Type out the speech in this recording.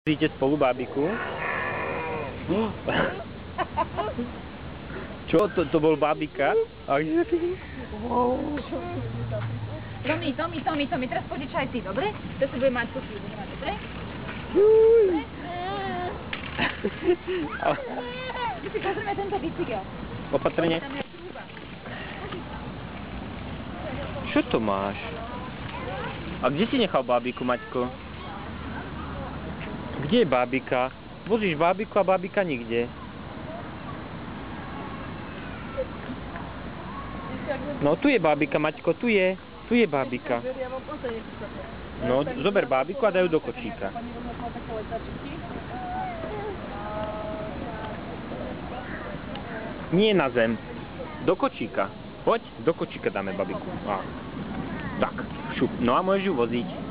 Vozíte spolu bábiku? Čo? To bol bábika? Tomi, teraz požičaj ty, dobre? To si bude mať chvíľu, dobre? My si pozrieme tento bicykel. Opatrne. Čo to máš? A kde si nechal bábiku, Maťko? Kde je bábika? Vozíš bábiku a bábika nikde. No tu je bábika, Maťko, tu je bábika. No, zober bábiku a daj ju do kočíka. Nie na zem. Do kočíka. Poď, do kočíka dáme babiku. Tak, šup. No a môžeš ju voziť.